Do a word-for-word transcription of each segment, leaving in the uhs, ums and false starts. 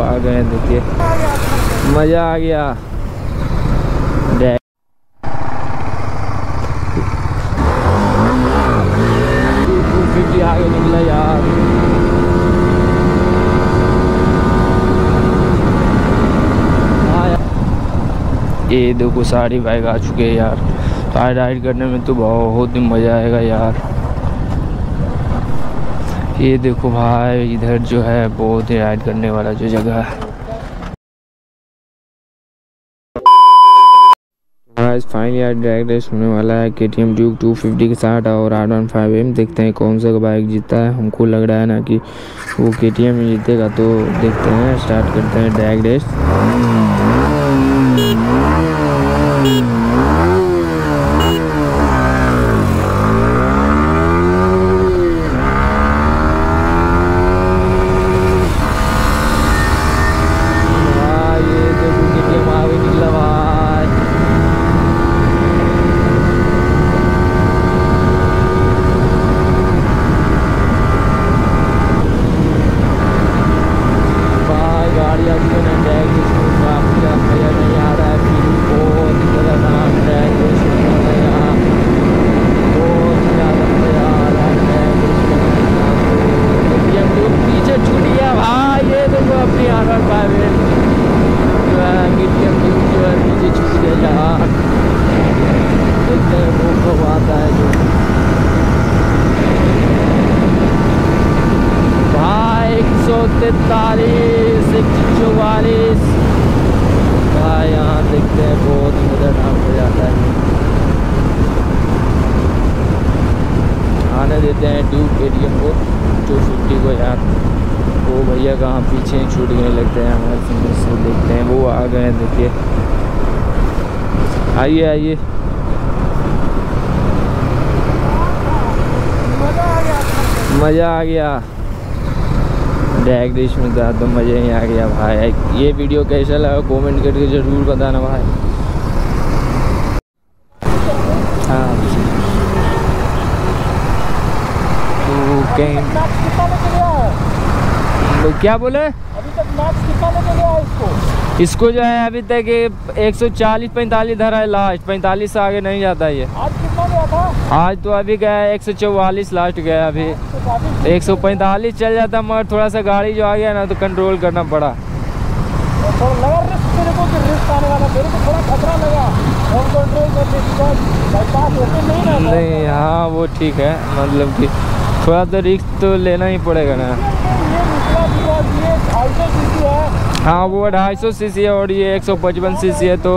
आ गए, देखिए मज़ा आ गया। फिफ्टी आगे निकला यार। ये देखो सारी बाइक आ चुके हैं यार। कार राइड करने में तो बहुत ही मज़ा आएगा यार। ये देखो भाई, इधर जो है बहुत ही राइड करने वाला जो जगह है। गाइस फाइनली यार ड्रैग रेस होने वाला है K T M Duke two fifty के साथ और आर वन फाइव एम। देखते हैं कौन सा बाइक जीतता है। हमको लग रहा है ना कि वो के टी एम जीतेगा, तो देखते हैं, स्टार्ट करते हैं ड्रैग रेस। तैतालीस एक चौवालीस भाई, यहाँ देखते हैं बहुत मज़ेदार हो जाता है। आने देते हैं ड्यूक के टी एम को टू फिफ्टी को यार। वो भैया कहाँ पीछे छूट गए लगते हैं हमारे फिंगर से। देखते हैं वो आ गए, देखिए आइए आइए। मज़ा आ गया ड्रैग रेस में, तो मज़ा ही आ गया भाई। ये वीडियो कैसा लगा कमेंट करके ज़रूर बताना भाई। हाँ तो कहीं तो क्या बोले, अभी तक मैच कितना लेके गया इसको इसको जो है अभी तक एक सौ चालीस पैंतालीस धरा है लास्ट। पैंतालीस से आगे नहीं जाता ये। आज कितना गया था? आज तो अभी गया एक सौ चौवालीस लास्ट गया। अभी एक सौ पैंतालीस चल जाता, मगर थोड़ा सा गाड़ी जो आ गया ना तो कंट्रोल करना पड़ा। नहीं हाँ वो ठीक है, मतलब कि थोड़ा तो रिस्क तो लेना ही पड़ेगा ना। हाँ वो ढाई सौ सी सी है और ये एक सौ पचपन सी सी है, तो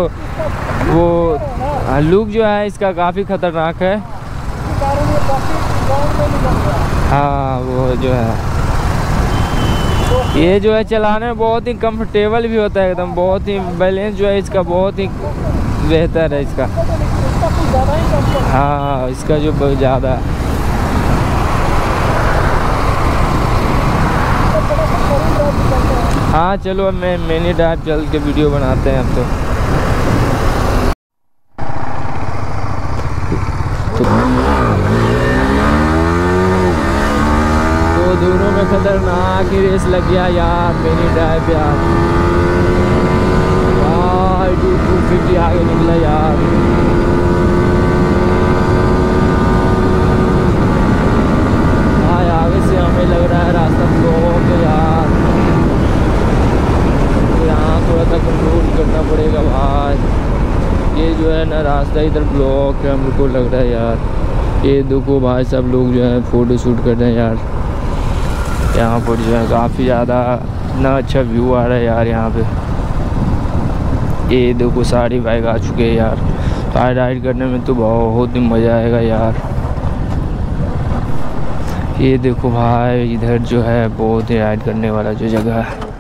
वो लुक जो है इसका काफ़ी खतरनाक है। हाँ वो जो है ये जो है चलाने में बहुत ही कंफर्टेबल भी होता है एकदम। बहुत ही बैलेंस जो है इसका बहुत ही बेहतर है इसका। हाँ इसका जो बहुत ज़्यादा। हाँ चलो अब मैं मिनी ड्राइव चल के वीडियो बनाते हैं अब तो। तो दोनों में खतरनाक ही रेस लग गया यार मिनी ड्राइव यार। वाह टू फिफ्टी आगे निकला यार। हाँ आगे से हमें लग रहा है रास्ता ब्लॉक है यार। यहाँ थोड़ा सा कंट्रोल करना पड़ेगा भाई। ये जो है ना रास्ता इधर ब्लॉक है हमको लग रहा है यार। ये देखो भाई सब लोग जो है फ़ोटो शूट कर रहे हैं यार। यहाँ पर जो है काफ़ी ज़्यादा इतना अच्छा व्यू आ रहा है यार यहाँ पे। ये देखो सारी बाइक आ चुके हैं यार। कार राइड करने में तो बहुत ही मज़ा आएगा यार। ये देखो भाई, इधर जो है बहुत ही राइड करने वाला जो जगह है।